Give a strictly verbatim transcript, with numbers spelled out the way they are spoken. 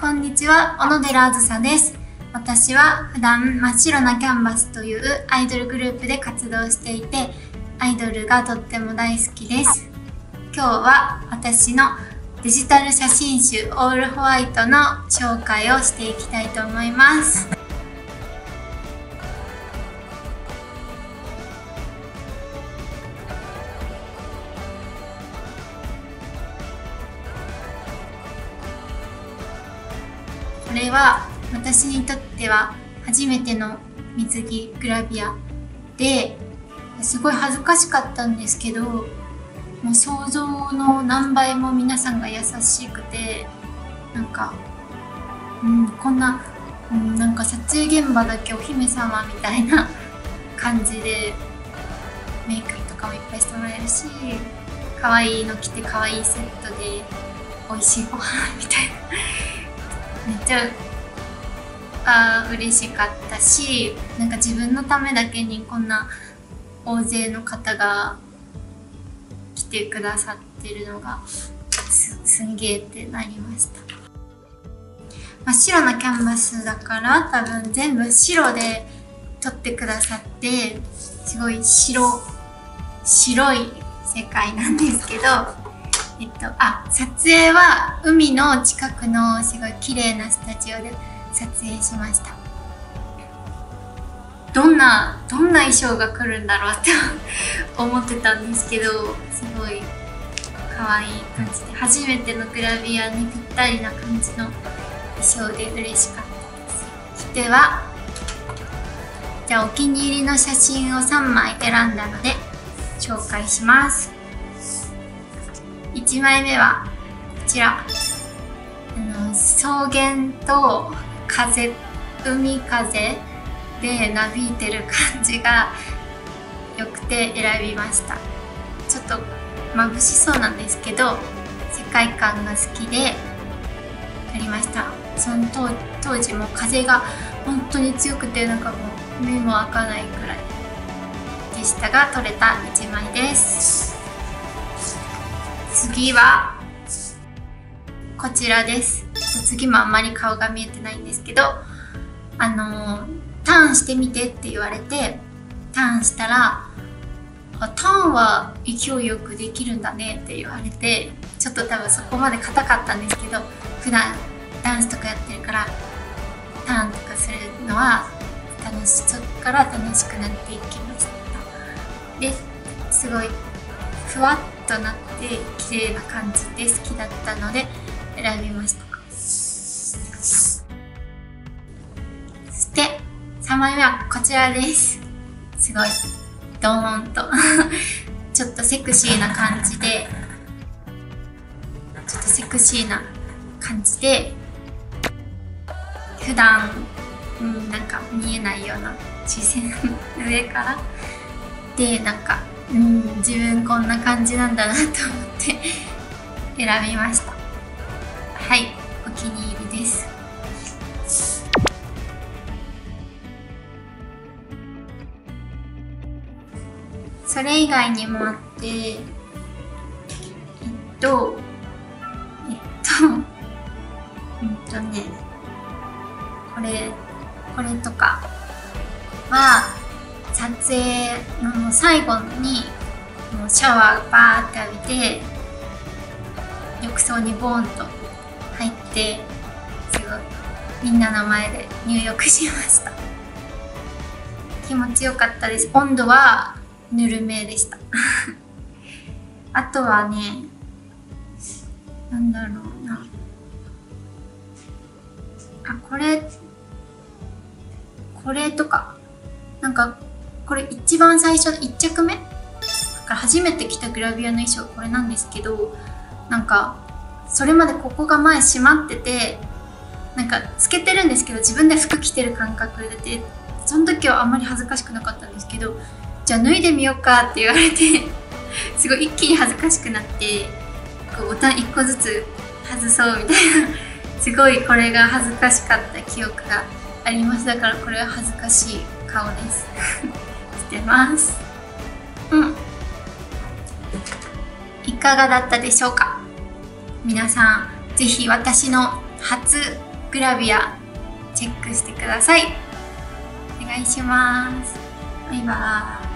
こんにちは、小野寺あずさです。私は普段真っ白なキャンバスというアイドルグループで活動していて、アイドルがとっても大好きです。今日は私のデジタル写真集オールホワイトの紹介をしていきたいと思います。これは私にとっては初めての水着グラビアですごい恥ずかしかったんですけど、もう想像の何倍も皆さんが優しくて、なんか、うん、こんな、うん、なんか撮影現場だけお姫様みたいな感じでメイクとかもいっぱいしてもらえるし、可愛いの着て可愛いセットで美味しいご飯みたいなめっちゃあ嬉しかったし、なんか自分のためだけにこんな大勢の方が来てくださってるのが す, すんげーってなりました。真っ白なキャンバスだから多分全部白で撮ってくださって、すごい白白い世界なんですけど、えっと、あ、撮影は海の近くのすごい綺麗なスタジオで撮影しました。どんなどんな衣装が来るんだろうって思ってたんですけど、すごい可愛い感じで、初めてのグラビアにぴったりな感じの衣装で嬉しかったです。ではじゃあお気に入りの写真をさんまい選んだので紹介します。いちまいめはこちら、あの草原と風海風でなびいてる感じが良くて選びました。ちょっと眩しそうなんですけど世界観が好きでやりました。その 当, 当時も風が本当に強くて、なんかもう目も開かないくらいでしたが撮れたいちまいです。次はこちらです。次もあんまり顔が見えてないんですけど、あのターンしてみてって言われてターンしたら、ターンは勢いよくできるんだねって言われて、ちょっと多分そこまで硬かったんですけど、普段ダンスとかやってるからターンとかするのは楽しい、そこから楽しくなっていきました。ですごいふわっとなって綺麗な感じで好きだったので選びました。そしてさんまいめはこちらです。すごいドーンとちょっとセクシーな感じでちょっとセクシーな感じで普段、うん、なんか見えないような視線上からで、なんかうん、自分こんな感じなんだなと思って選びました。はい、お気に入りです。それ以外にもあって、えっとえっとうんとねこれこれとかは撮影の最後にもうシャワーバーって浴びて浴槽にボーンと入って、すごいみんなの前で入浴しました。気持ちよかったです。温度はぬるめでしたあとはね、なんだろうなあ、これこれとか、なんかこれ一番最初のいっちゃくめだから初めて着たグラビアの衣装これなんですけど、なんかそれまでここが前閉まってて、なんかつけてるんですけど自分で服着てる感覚で、その時はあんまり恥ずかしくなかったんですけど、じゃあ脱いでみようかって言われてすごい一気に恥ずかしくなって、こうボタンいっこずつ外そうみたいなすごいこれが恥ずかしかった記憶があります。だからこれは恥ずかしい顔ですしてます。うんいかがだったでしょうか。皆さんぜひ私の初グラビアチェックしてください。お願いします。バイバーイ。